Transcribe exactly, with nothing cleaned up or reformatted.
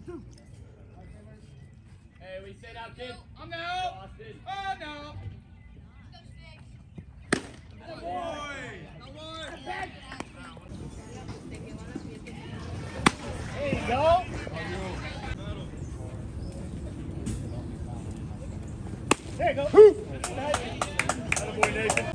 Hey, we sit out, kid. I'm now. Oh, no. Good boy. Good boy. There you go. There you go. Atta boy, Nathan.